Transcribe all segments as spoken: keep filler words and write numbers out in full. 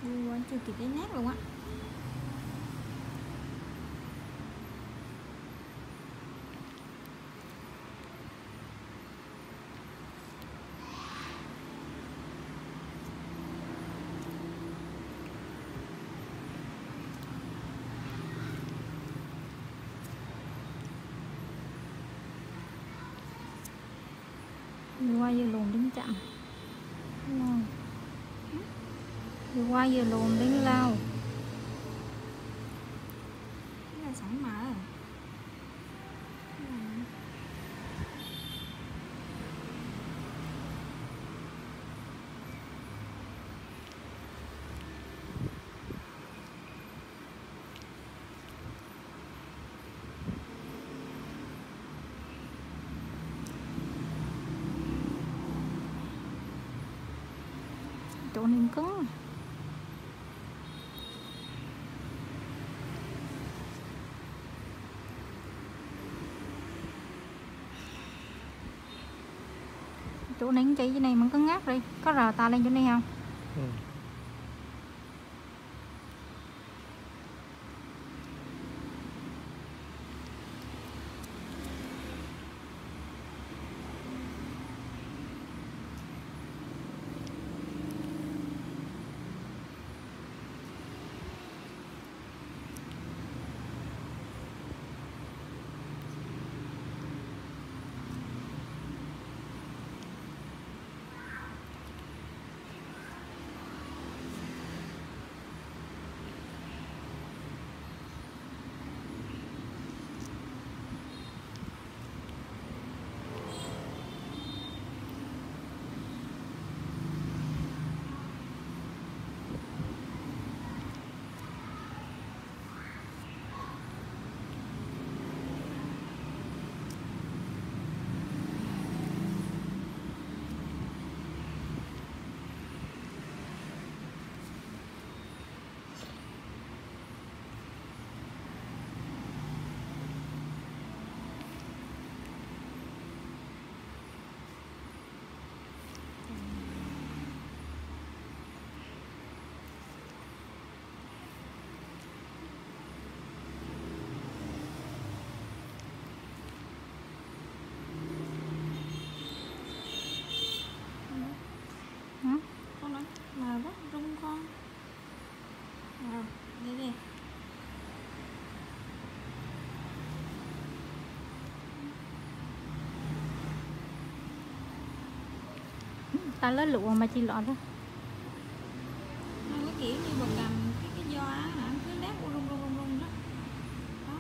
Đi qua chưa kịp lấy nát luôn á. Vừa qua vừa luồn đến chậm, vừa qua vừa luồn đến lao. Cái là sẵn mở. Chỗ này cứng. Chỗ này chỉ cái này mà cứng ngắt đi. Có rờ ta lên chỗ này không? Ừ. Ta lấy lụa mà chi lọt đó. Cái kiểu như bà cầm cái cái giò á hả, cứ lát rung rung rung rung đó. Đó.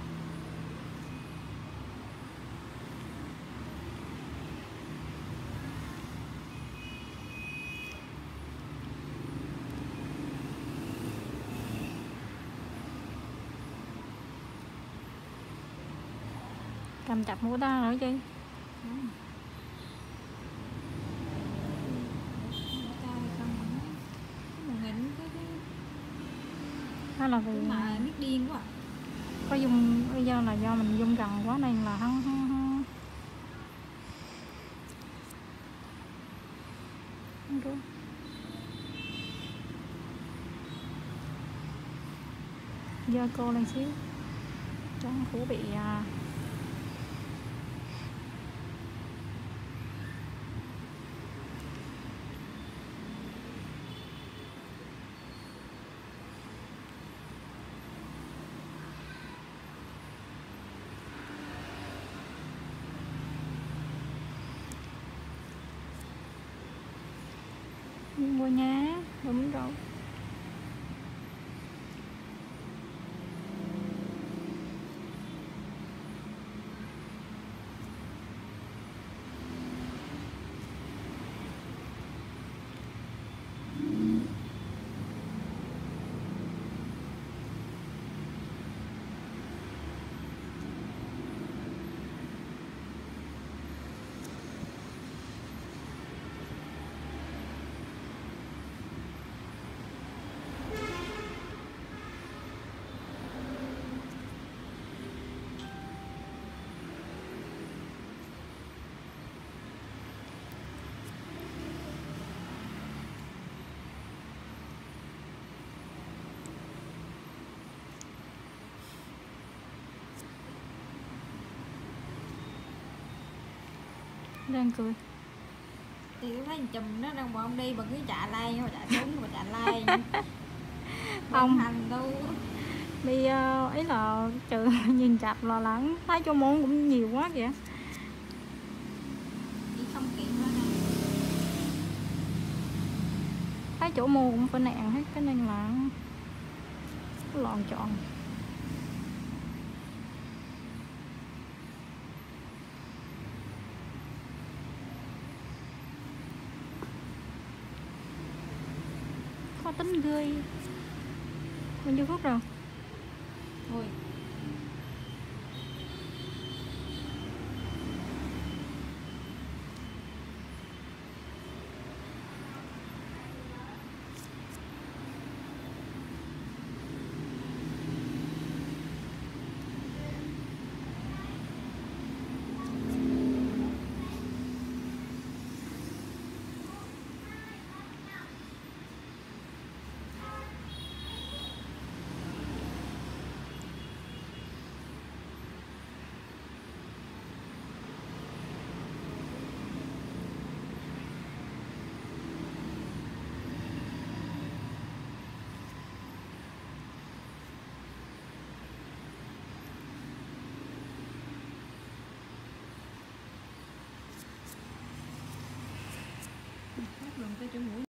Cầm chặt mũi ta rồi chứ. Đó là vì mà nước điên quá. Có dung do là do mình dung gần quá nên là không không không. Không do cô lên xíu cho khủ bị à, mua nhá, đúng rồi. đang cười. Thì tôi thấy chùm nó đang bọn ông đi bà cứ chạy lai mà chạy xuống mà chạy lai. Không hành đâu. Bây uh, ý là trừ nhìn chặt lo lắng, thấy cho môn cũng nhiều quá kìa. Đi không kịp nữa nè. Thấy chỗ mua cũng phải nạn hết, cái nên là lọn chọn. Khó tính ghê. Bao nhiêu phút rồi? Ôi. Đường cái chỗ mũi.